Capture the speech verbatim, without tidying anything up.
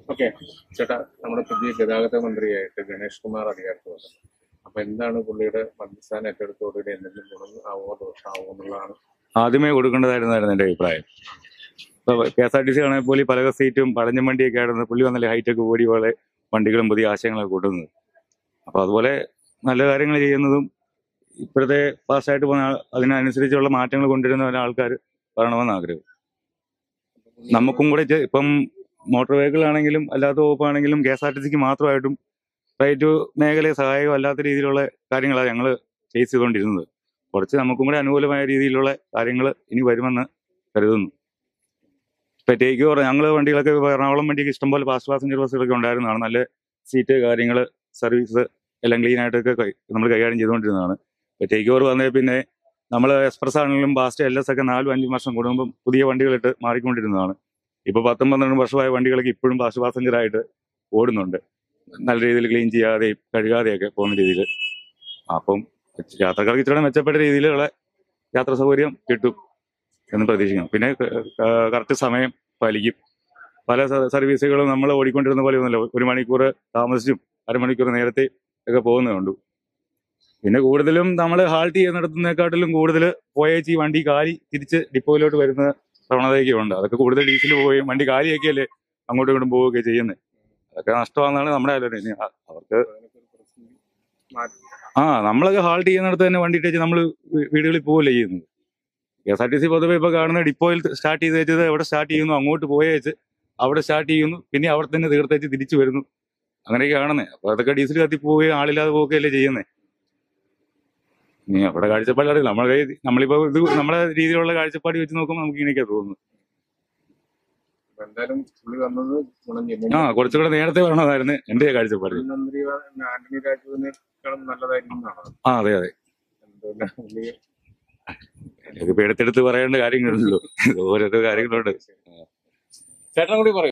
Okay ചേട്ടാ, നമ്മുടെ പുതിയ ഗതാഗത മന്ത്രിയായിട്ട് ഗണേഷ് കുമാർ അധികാരത്തിൽ വന്നത്. അപ്പൊ എന്താണ് പുള്ളിയുടെ മന്ത്രിസ്ഥാനം ഏറ്റെടുത്തോടുകൂടി എന്തെങ്കിലും ഗുണം ആവോ ദോഷമാവോ എന്നുള്ളതാണ്. ആദ്യമേ കൊടുക്കേണ്ടതായിരുന്നായിരുന്നു എന്റെ അഭിപ്രായം. ഇപ്പൊ K S R T C ആണെങ്കിൽ പോലും പല സീറ്റും പഴഞ്ഞ വണ്ടിയൊക്കെ ആയിരുന്നു. പുള്ളി വന്നല്ലേ ഹൈടെക് ഓടി പോലെ വണ്ടികളും പുതിയ ആശയങ്ങളൊക്കെ കൂട്ടുന്നത്. അപ്പൊ അതുപോലെ നല്ല കാര്യങ്ങൾ ചെയ്യുന്നതും ഇപ്പോഴത്തെ പാസ്സായിട്ട് പോകുന്ന ആൾ- അതിനനുസരിച്ചുള്ള മാറ്റങ്ങൾ കൊണ്ടുവരുന്ന ആൾക്കാർ വരണമെന്ന് ആഗ്രഹം. നമുക്കും കൂടെ ഇത് ഇപ്പം മോട്ടോർ വെഹിക്കിൾ ആണെങ്കിലും അല്ലാത്ത വകുപ്പാണെങ്കിലും കെ എസ് ആർ ടി സിക്ക് മാത്രമായിട്ടും പ്രൈവറ്റ് മേഖലയെ സഹായകം അല്ലാത്ത രീതിയിലുള്ള കാര്യങ്ങളാണ് ഞങ്ങൾ ഫേസ് ചെയ്തുകൊണ്ടിരുന്നത്. കുറച്ച് നമുക്കും കൂടെ അനുകൂലമായ രീതിയിലുള്ള കാര്യങ്ങൾ ഇനി വരുമെന്ന് കരുതുന്നു. ഇപ്പൊ ടേക്ക് ഓവർ ഞങ്ങൾ വണ്ടികളൊക്കെ ഇപ്പൊ എറണാകുളം വണ്ടിക്ക് ഇഷ്ടംപോലെ ഫാസ്റ്റ് പാസഞ്ചർ ബസ്സുകളൊക്കെ ഉണ്ടായിരുന്നതാണ്. നല്ല സീറ്റ് കാര്യങ്ങൾ സർവീസ് എല്ലാം ക്ലീൻ ആയിട്ടൊക്കെ നമ്മൾ കൈകാര്യം ചെയ്തുകൊണ്ടിരുന്നതാണ്. ഇപ്പൊ ടേക്ക് ഓവർ വന്നേ പിന്നെ നമ്മൾ എക്സ്പ്രസ് ആണെങ്കിലും ഫാസ്റ്റ് എൽ എസ് ഒക്കെ നാലും അഞ്ചും വർഷം കൂടുമ്പോൾ പുതിയ വണ്ടികളിട്ട് മാറിക്കൊണ്ടിരുന്നതാണ്. ഇപ്പൊ പത്തും പന്ത്രണ്ടും വർഷമായ വണ്ടികളൊക്കെ ഇപ്പോഴും ഫാസ്റ്റ് പാസഞ്ചർ ആയിട്ട് ഓടുന്നുണ്ട്. നല്ല രീതിയിൽ ക്ലീൻ ചെയ്യാതെയും കഴുകാതെയൊക്കെ പോകുന്ന രീതിയിൽ. അപ്പം യാത്രക്കാർക്ക് ഇച്ചിരി മെച്ചപ്പെട്ട രീതിയിലുള്ള യാത്രാ സൗകര്യം കിട്ടും എന്ന് പ്രതീക്ഷിക്കണം. പിന്നെ കറക്റ്റ് സമയം പാലിക്കും. പല സർവീസുകളും നമ്മൾ ഓടിക്കൊണ്ടിരുന്ന പോലെ ഒന്നുമല്ല, ഒരു മണിക്കൂർ താമസിച്ചും അരമണിക്കൂർ നേരത്തെ ഒക്കെ പോകുന്നതുണ്ട്. പിന്നെ കൂടുതലും നമ്മൾ ഹാൾട്ട് ചെയ്യുന്നിടത്തുനിന്നെക്കാട്ടിലും കൂടുതൽ പോയേച്ച് ഈ വണ്ടി കാലി തിരിച്ച് ഡിപ്പോയിലോട്ട് വരുന്ന പ്രവണതയൊക്കെ ഉണ്ട്. അതൊക്കെ കൂടുതൽ ഡീസൽ പോവുകയും വണ്ടി കാലിയൊക്കെയല്ലേ അങ്ങോട്ടും ഇങ്ങോട്ടും പോവുകയൊക്കെ ചെയ്യുന്നത്. അതൊക്കെ നഷ്ടമാണെന്നാണ് നമ്മുടെ ആലോചന. ഇനി അവർക്ക് ആ നമ്മളൊക്കെ ഹാൾട്ട് ചെയ്യുന്നിടത്ത് തന്നെ വണ്ടി ഇട്ടേച്ച് നമ്മൾ വീടുകളിൽ പോവല്ലേ ചെയ്യുന്നത്. K S R T C പൊതുവെ ഇപ്പൊ കാണുന്ന ഡിപ്പോയിൽ സ്റ്റാർട്ട് ചെയ്ത് വെച്ചത് എവിടെ സ്റ്റാർട്ട് ചെയ്യുന്നു അങ്ങോട്ട് പോയേച്ച് അവിടെ സ്റ്റാർട്ട് ചെയ്യുന്നു, പിന്നെ അവിടെ തന്നെ തീർത്തേച്ച് തിരിച്ചു വരുന്നു. അങ്ങനെയൊക്കെ കാണുന്നത്. അപ്പൊ അതൊക്കെ ഡീസൽ കത്തി പോവുകയും ആളില്ലാതെ പോവുകയല്ലേ ചെയ്യുന്നത്. ഇനി അവിടെ കാഴ്ചപ്പാട് അറിയില്ല. നമ്മളെ നമ്മളിപ്പോ ഇത് നമ്മുടെ രീതിയിലുള്ള കാഴ്ചപ്പാട് വെച്ച് നോക്കുമ്പോൾ നമുക്ക് ഇങ്ങനെയൊക്കെ തോന്നുന്നു. എന്തായാലും പുള്ളി വന്നത് ഗുണം ചെയ്യും. ആ കുറച്ചുകൂടെ നേരത്തെ വരണമായിരുന്നു എന്റെ കാഴ്ചപ്പാട്. മന്ത്രി ആന്റണി രാജുവിനേക്കാളും നല്ലതായിരിക്കും. ആ അതെ അതെ. എന്തുകൊണ്ടാണ് പുള്ളി ഇതിപ്പോ എടുത്തെടുത്ത് പറയേണ്ട കാര്യങ്ങളുണ്ടല്ലോ, ഓരോരോ കാര്യങ്ങളുണ്ട്. ചേട്ടൻ കൂടി പറയും.